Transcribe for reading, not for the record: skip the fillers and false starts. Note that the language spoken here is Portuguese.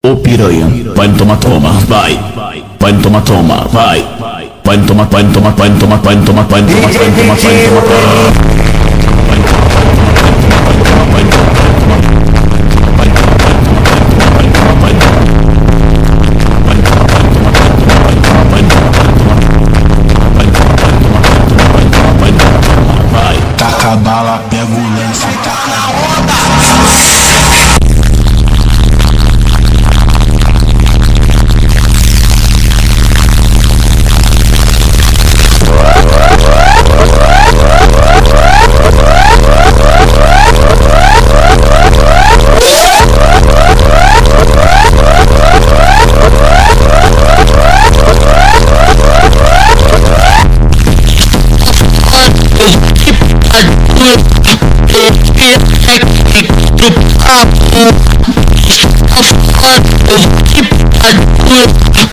Ô piranha, vai toma toma, vai. Vai toma toma, vai. Vai toma, vai toma, vai toma, vai toma, vai toma, vai toma, vai toma. Taca a bala, pega o lance, taca a onda. Keep